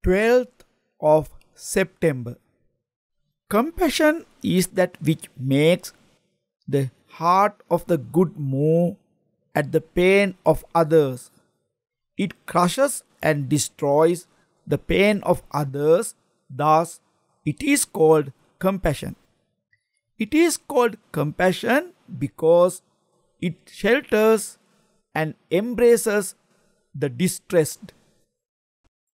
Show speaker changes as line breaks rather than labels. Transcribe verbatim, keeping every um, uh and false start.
twelfth of September. Compassion is that which makes the heart of the good move at the pain of others. It crushes and destroys the pain of others, thus, it is called compassion. It is called compassion because it shelters and embraces the distressed.